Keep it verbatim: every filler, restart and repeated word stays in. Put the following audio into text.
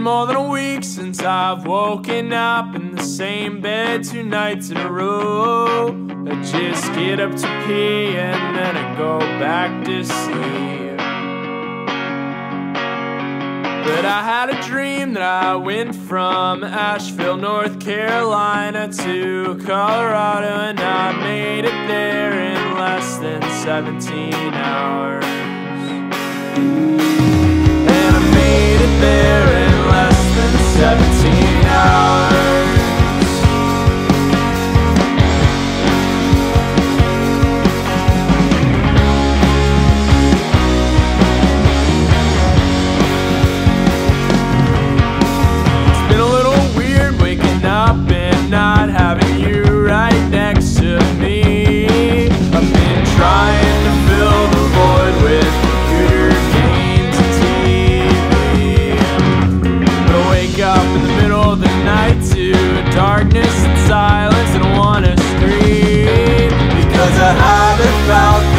more than a week since I've woken up in the same bed two nights in a row. I just get up to pee and then I go back to sleep. But I had a dream that I went from Asheville, North Carolina to Colorado, and I made it there in less than seventeen hours. And I made it there in less than seventeen hours. It's been a little weird waking up and not having you right next to me. I've been trying to fill the void with computer games and T V. But I wake up in the middle of the night to darkness and silence and I wanna scream, because I haven't found